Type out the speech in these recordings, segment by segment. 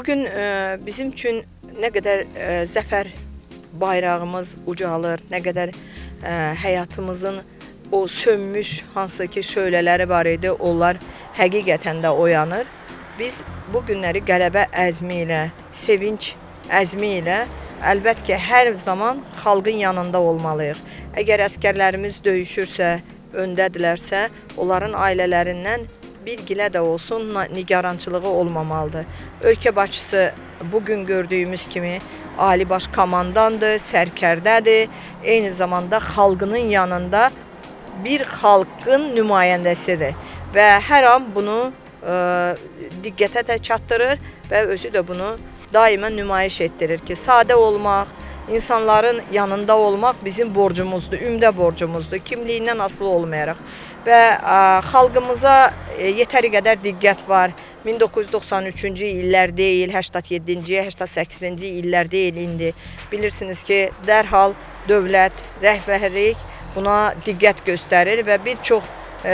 Bugün bizim üçün nə qədər zəfər bayrağımız ucalır, nə qədər həyatımızın o sönmüş hansı ki şölələri var idi, onlar həqiqətən də oyanır. Biz bu günləri qələbə əzmi ilə, sevinç əzmi ilə əlbət ki, hər zaman xalqın yanında olmalıyıq. Əgər əskərlərimiz döyüşürsə, öndədilərsə, onların ailələrindən bir gilə də olsun nigarançılığı olmamalıdır. Ölkə başçısı bugün gördüyümüz kimi Ali Baş Komandandır, sərkərdədir, eyni zamanda xalqının yanında bir xalqın nümayəndəsidir və hər an bunu diqqətə də çatdırır və özü də bunu daima nümayiş etdirir ki, sadə olmaq, insanların yanında olmaq bizim borcumuzdur, ümdə borcumuzdur, kimliyindən asılı olmayaraq və xalqımıza yetəri qədər diqqət var. 1993-cü illər deyil, 87-ci, 88-ci illər deyil indi. Bilirsiniz ki, dərhal dövlət, rəhbərlik buna diqqət göstərir və bir çox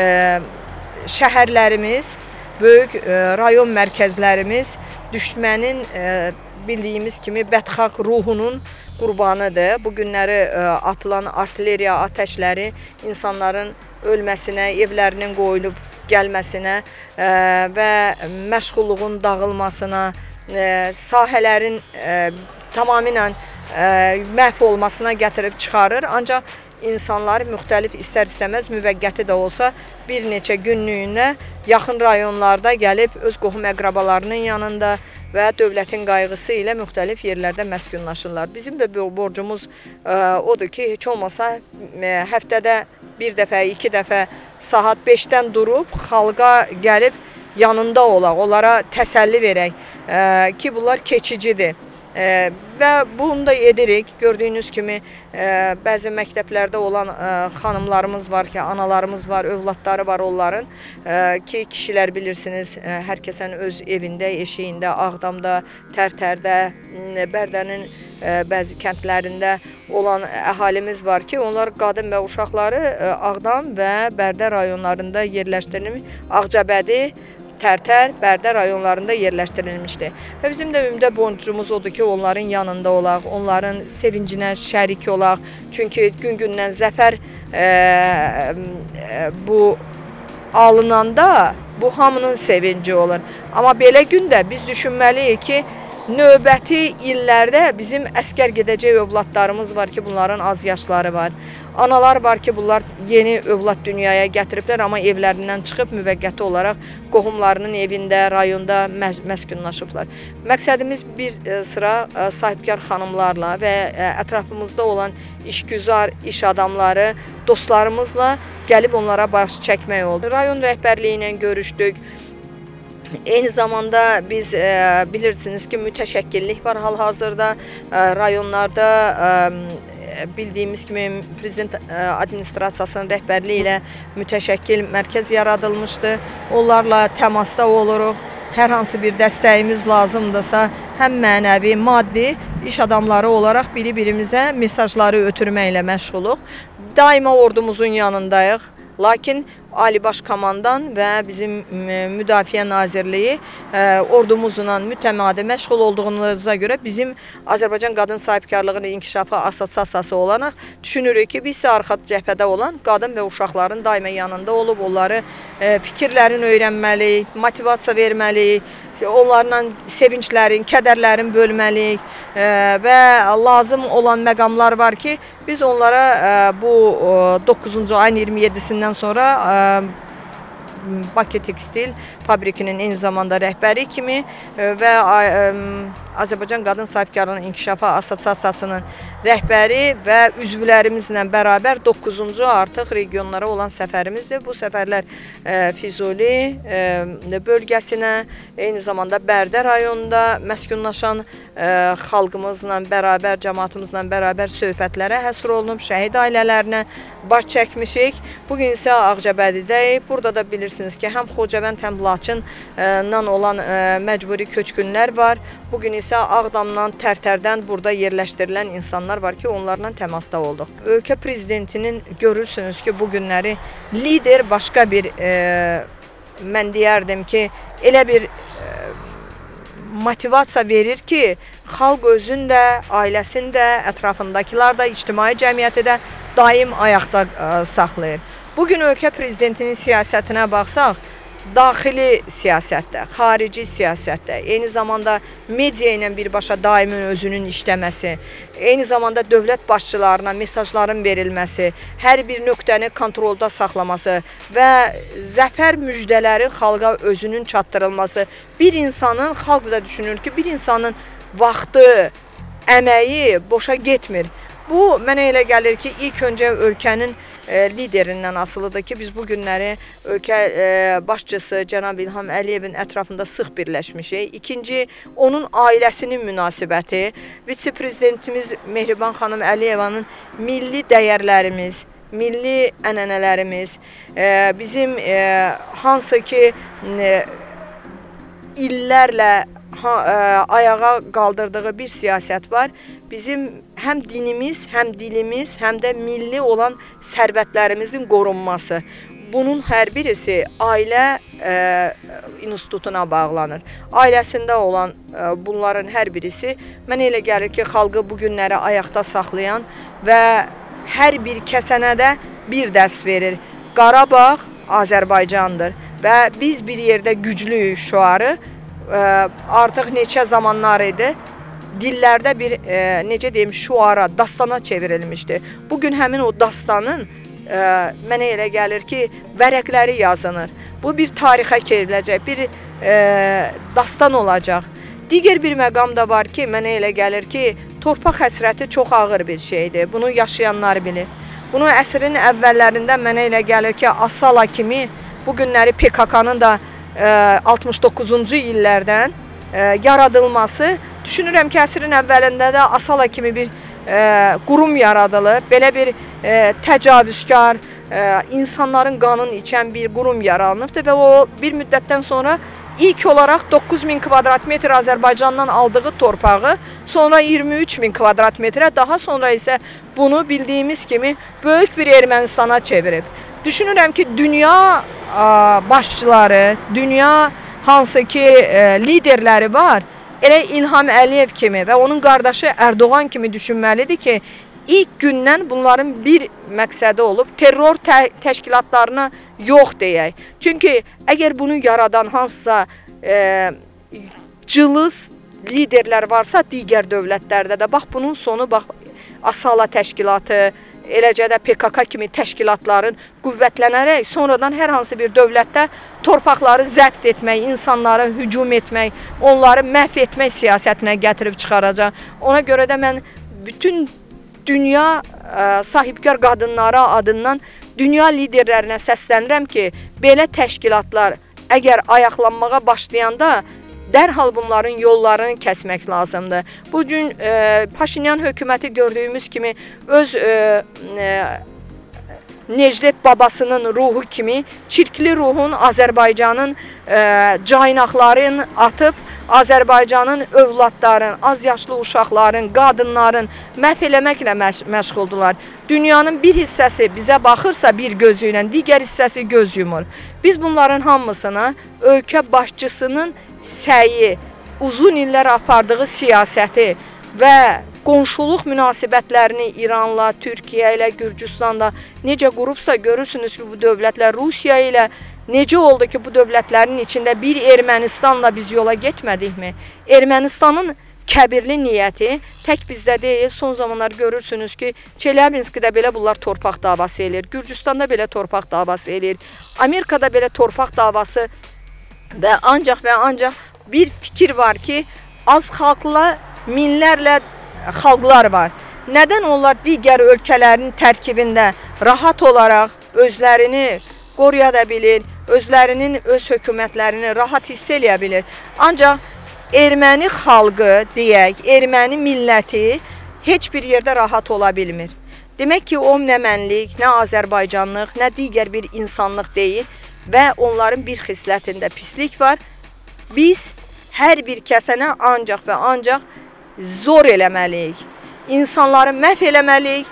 şəhərlərimiz, böyük rayon mərkəzlərimiz düşmənin bildiyimiz kimi bədxaq ruhunun qurbanıdır. Bu günləri atılan artilleriya atəşləri insanların ölməsinə, evlərinin qoyulub gəlməsinə və məşğulluğun dağılmasına, sahələrin tamamilə məhv olmasına gətirib çıxarır. Ancaq insanlar müxtəlif istər-istəməz müvəqqəti də olsa bir neçə günlüyünə yaxın rayonlarda gəlib öz qohum əqrabalarının yanında və dövlətin qayğısı ilə müxtəlif yerlərdə məskunlaşırlar. Bizim də borcumuz odur ki, heç olmasa həftədə bir dəfə, iki dəfə saat 5-dən durub xalqa gəlib yanında olaq, onlara təsəlli verək ki, bunlar keçicidir. Və bunu da edirik. Gördüyünüz kimi bəzi məktəblərdə olan xanımlarımız var ki, analarımız var, övladları var onların ki, kişilər bilirsiniz, hər kəsən öz evində, eşiyində, Ağdamda, Tərtərdə, Bərdənin bəzi kəndlərində olan əhalimiz var ki, onlar qadın və uşaqları Ağdam və Bərdə rayonlarında yerləşdirilmiş, Ağcabədi, Tərtər, Bərdə rayonlarında yerləşdirilmişdir. Və bizim də ümdə borcumuz odur ki, onların yanında olaq, onların sevincinə şərik olaq. Çünki gün-gündən zəfər bu alınanda bu hamının sevinci olur. Amma belə gündə biz düşünməliyik ki, növbəti illərdə bizim əskər gedəcək övladlarımız var ki, bunların az yaşları var. Analar var ki, bunlar yeni övlad dünyaya gətiriblər, amma evlərindən çıxıb müvəqqəti olaraq qohumlarının evində, rayonda məskunlaşıblar. Məqsədimiz bir sıra sahibkar xanımlarla və ətrafımızda olan işgüzar iş adamları, dostlarımızla gəlib onlara baş çəkmək oldu. Rayon rəhbərliyi ilə görüşdük. Eyni zamanda biz bilirsiniz ki, mütəşəkkillik var hal-hazırda rayonlarda. Bildiyimiz kimi Prezident Administrasiyasının rəhbərliyi ilə mütəşəkkil mərkəz yaradılmışdı. Onlarla təmasda oluruq. Hər hansı bir dəstəyimiz lazımdırsa, həm mənəvi, maddi iş adamları olaraq biri-birimizə mesajları ötürməklə məşğuluq. Daima ordumuzun yanındayıq. Lakin Ali Baş Komandan və bizim Müdafiə Nazirliyi ordumuzla mütəmadi məşğul olduğunuza görə bizim Azərbaycan Qadın Sahibkarlığının İnkişafı Assosiasiyası olaraq düşünürük ki, biz arxa cəbhədə olan qadın və uşaqların daima yanında olub, onları fikirlərini öyrənməliyik, motivasiya verməliyik, onlarla sevinclərin, kədərlərin bölməliyik və lazım olan məqamlar var ki, biz onlara bu 9-cu ayın 27-sindən sonra Bakı Tekstil Fabrikinin eyni zamanda rəhbəri kimi və Azərbaycan Qadın Sahibkarlığının İnkişafı Assosiasiyasının rəhbəri və üzvlərimizlə bərabər 9-cu artıq regionlara olan səfərimizdir. Bu səfərlər Füzuli bölgəsinə, eyni zamanda Bərdə rayonunda məskunlaşan xalqımızla bərabər, cəmaatımızla bərabər söhbətlərə həsr olunub, şəhid ailələrinə baş çəkmişik. Bugün isə Ağcabədidəyik. Burada da bilirsiniz ki, həm Xocavənd, həm Laçından olan məcburi köçkünlər var. Bugün isə Ağdamdan, Tərtərdən burada yerləşdirilən insanlar var ki, onlarla təmasda olduq. Ölkə prezidentinin görürsünüz ki, bu günləri lider başqa bir, mən deyərdim ki, elə bir motivasiya verir ki, xalq özün də, ailəsini də, ətrafındakılar da, ictimai cəmiyyəti də daim ayaqda saxlayır. Bugün ölkə prezidentinin siyasətinə baxsaq, daxili siyasətdə, xarici siyasətdə, eyni zamanda media ilə birbaşa daimin özünün işləməsi, eyni zamanda dövlət başçılarına mesajların verilməsi, hər bir nöqtəni kontrolda saxlaması və zəfər müjdələri xalqa özünün çatdırılması, bir insanın, xalq da düşünür ki, bir insanın vaxtı, əməyi boşa getmir. Bu, mənə elə gəlir ki, ilk öncə ölkənin liderindən asılıdır ki, biz bu günləri ölkə başçısı cənab İlham Əliyevin ətrafında sıx birləşmişik. İkinci, onun ailəsinin münasibəti, vitse-prezidentimiz Mehriban xanım Əliyevanın milli dəyərlərimiz, milli ənənələrimiz, bizim hansı ki illərlə ayağa qaldırdığı bir siyasət var. Bizim həm dinimiz, həm dilimiz, həm də milli olan sərvətlərimizin qorunması. Bunun hər birisi ailə institutuna bağlanır. Ailəsində olan bunların hər birisi mənə elə gəlir ki, xalqı bu günləri ayaqda saxlayan və hər bir kəsənə də bir dərs verir. Qarabağ Azərbaycandır və biz bir yerdə güclüyük şüarı artıq neçə zamanlar idi. Dillərdə bir, necə deyim, şuara, dastana çevrilmişdi. Bugün həmin o dastanın mənə elə gəlir ki, vərəqləri yazılır. Bu bir tarixə çevriləcək, bir dastan olacaq. Digər bir məqam da var ki, mənə elə gəlir ki, torpaq həsrəti çox ağır bir şeydir. Bunu yaşayanlar bilir. Bunu əsrin əvvəllərində mənə elə gəlir ki, Asala kimi bu günləri PKK-nın da 69-cu illərdən yaradılması, düşünürəm ki, əsrin əvvəlində də Asala kimi bir qurum yaradılıb, belə bir təcavüzkar, insanların qanını içən bir qurum yaranıbdır və o bir müddətdən sonra ilk olaraq 9000 kvadrat metr Azərbaycandan aldığı torpağı, sonra 23.000 kvadrat metrə, daha sonra isə bunu bildiyimiz kimi böyük bir Ermənistana çevirib. Düşünürəm ki, dünya başçıları, dünya hansı ki liderləri var, elə İlham Əliyev kimi və onun qardaşı Ərdoğan kimi düşünməlidir ki, ilk gündən bunların bir məqsədi olub, terror təşkilatlarına yox deyək. Çünki əgər bunu yaradan hansısa cılız liderlər varsa digər dövlətlərdə də, bax bunun sonu, bax Asala təşkilatı, eləcə də PKK kimi təşkilatların qüvvətlənərək sonradan hər hansı bir dövlətdə torpaqları zəbt etmək, insanlara hücum etmək, onları məhv etmək siyasətinə gətirib çıxaracaq. Ona görə də mən bütün dünya sahibkar qadınları adından dünya liderlərinə səslənirəm ki, belə təşkilatlar əgər ayaqlanmağa başlayanda dərhal bunların yollarını kəsmək lazımdır. Bugün Paşinyan hökuməti gördüyümüz kimi öz Necdet babasının ruhu kimi çirkli ruhun Azərbaycanın caynaqlarını atıb, Azərbaycanın övladların, az yaşlı uşaqların, qadınların məhv eləməklə məşğuldular. Dünyanın bir hissəsi bizə baxırsa bir gözü ilə, digər hissəsi göz yumur. Biz bunların hamısına ölkə başçısının səyi, uzun illər apardığı siyasəti və qonşuluq münasibətlərini İranla, Türkiyə ilə, Gürcüstanla necə qurubsa görürsünüz ki, bu dövlətlər Rusiya ilə necə oldu ki, bu dövlətlərin içində bir Ermənistanla biz yola getmədikmi? Ermənistanın kəbirli niyyəti tək bizdə deyil, son zamanlar görürsünüz ki, Çelyabinskdə belə bunlar torpaq davası eləyir, Gürcüstanda belə torpaq davası eləyir, Amerikada belə torpaq davası və ancaq bir fikir var ki, az xalqla minlərlə xalqlar var. Nədən onlar digər ölkələrin tərkibində rahat olaraq özlərini qoruya da bilir, özlərinin öz hökumətlərini rahat hiss eləyə bilir. Ancaq erməni xalqı, deyək, erməni milləti heç bir yerdə rahat ola bilmir. Demək ki, o nə mənlik, nə Azərbaycanlıq, nə digər bir insanlıq deyil və onların bir xislətində pislik var. Biz hər bir kəsənə ancaq və ancaq zor eləməliyik. İnsanları məhv eləməliyik,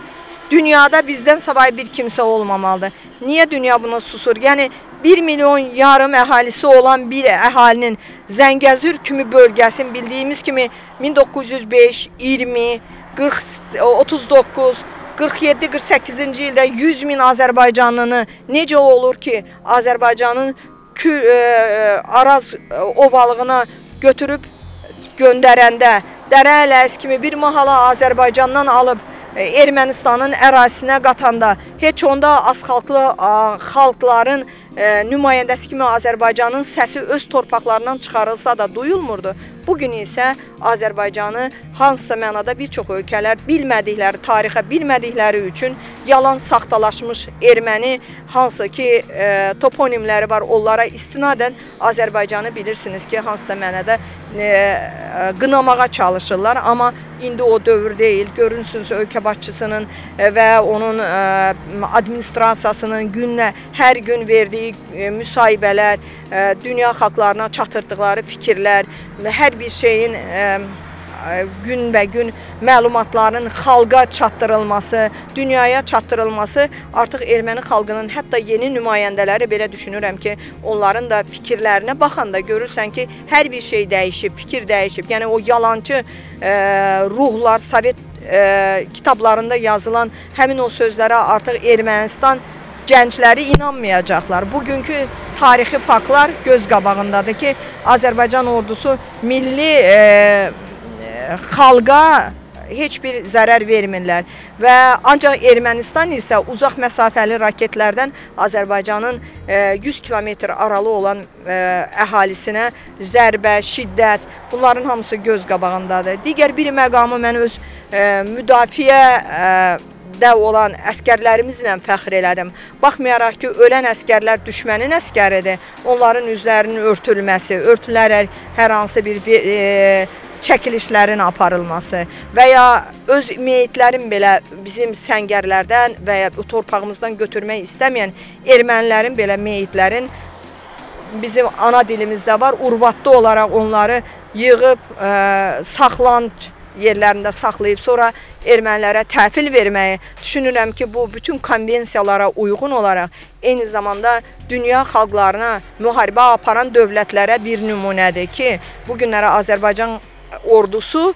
dünyada bizdən savayı bir kimsə olmamalıdır. Niyə dünya buna susur? Yəni 1,5 milyon əhalisi olan bir əhalinin Zəngəzur kimi bölgəsinin bildiyimiz kimi 1905, 20, 40, 39, 47, 48-ci ildə 100 min Azərbaycanlını necə olur ki, Azərbaycanın Araz ovalığına götürüb göndərəndə, Dərə Ələs kimi bir mahala Azərbaycandan alıb Ermənistanın ərazisinə qatanda, heç onda az xalqlı xalqların nümayəndəsi kimi Azərbaycanın səsi öz torpaqlarından çıxarılsa da duyulmurdu. Bugün isə Azərbaycanı hansısa mənada bir çox ölkələr bilmədikləri, tarixə bilmədikləri üçün yalan saxtalaşmış erməni, hansı ki toponimləri var, onlara istinadən Azərbaycanı bilirsiniz ki, hansısa mənada qınamağa çalışırlar. Amma indi o dövr deyil. Görürsünüz ölkə başçısının və onun administrasiyasının hər gün verdiyi müsahibələr, dünya xalqlarına çatdırdıqları fikirlər, hər bir şeyin gün məlumatların xalqa çatdırılması, dünyaya çatdırılması artıq erməni xalqının, hətta yeni nümayəndələri belə düşünürəm ki, onların da fikirlərinə baxanda görürsən ki, hər bir şey dəyişib, fikir dəyişib. Yəni o yalancı ruhlar, Sovet kitablarında yazılan həmin o sözlərə artıq Ermənistan gəncləri inanmayacaqlar. Bugünkü tarixi faktlar göz qabağındadır ki, Azərbaycan ordusu milli xalqa heç bir zərər vermirlər və ancaq Ermənistan isə uzaq məsafəli raketlərdən Azərbaycanın 100 kilometr aralı olan əhalisinə zərbə, şiddət, bunların hamısı göz qabağındadır. Digər bir məqamı mən öz müdafiədə olan əskərlərimizlə fəxr elədim. Baxmayaraq ki, ölən əskərlər düşmənin əskəridir, onların üzlərinin örtülməsi, örtülərək hər hansı bir çəkilişlərin aparılması və ya öz meyitlərin belə bizim səngərlərdən və ya torpağımızdan götürmək istəməyən ermənilərin belə meyitlərin bizim ana dilimizdə var, urvatlı olaraq onları yığıb saxlanc yerlərində saxlayıb sonra ermənilərə təhvil verməyi düşünürəm ki, bu bütün konvensiyalara uyğun olaraq eyni zamanda dünya xalqlarına müharibə aparan dövlətlərə bir nümunədir ki, bugünlərə Azərbaycan ordusu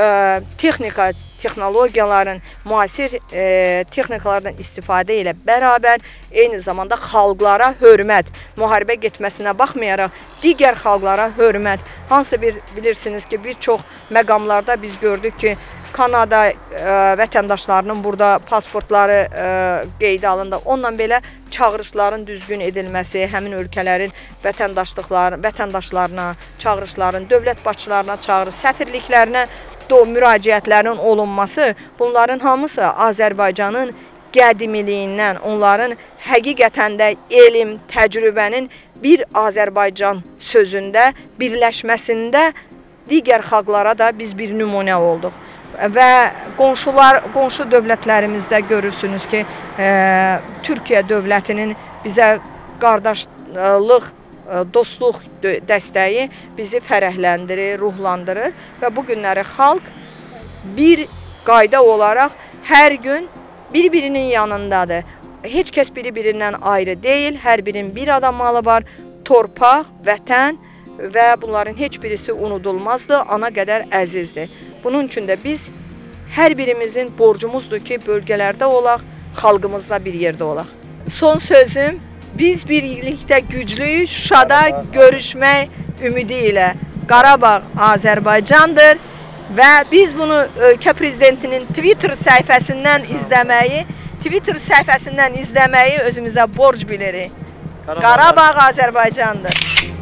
texnologiyaların, müasir texnikalardan istifadə ilə bərabər eyni zamanda xalqlara hörmət, müharibə getməsinə baxmayaraq digər xalqlara hörmət. Hansı bilirsiniz ki, bir çox məqamlarda biz gördük ki, Kanada vətəndaşlarının burada pasportları qeydə alındı. Onunla belə çağırışların düzgün edilməsi, həmin ölkələrin vətəndaşlarına, çağırışların, dövlət başçılarına çağırış, səfirliklərinə müraciətlərin olunması, bunların hamısı Azərbaycanın qədimiliyindən, onların həqiqətən də elm, təcrübənin bir Azərbaycan sözündə, birləşməsində digər xalqlara da biz bir nümunə olduq. Və qonşu dövlətlərimizdə görürsünüz ki, Türkiyə dövlətinin bizə qardaşlıq, dostluq dəstəyi bizi fərəhləndirir, ruhlandırır və bu günləri xalq bir qayda olaraq hər gün bir-birinin yanındadır. Heç kəs biri-birindən ayrı deyil, hər birinin bir adamalı var, torpaq, vətən və bunların heç birisi unudulmazdır, ana qədər əzizdir. Bunun üçün də biz hər birimizin borcumuzdur ki, bölgələrdə olaq, xalqımızla bir yerdə olaq. Son sözüm, biz birlikdə güclüyük, Şuşada görüşmək ümidi ilə. Qarabağ Azərbaycandır və biz bunu ölkə prezidentinin Twitter səhifəsindən izləməyi özümüzə borc bilirik. Qarabağ Azərbaycandır.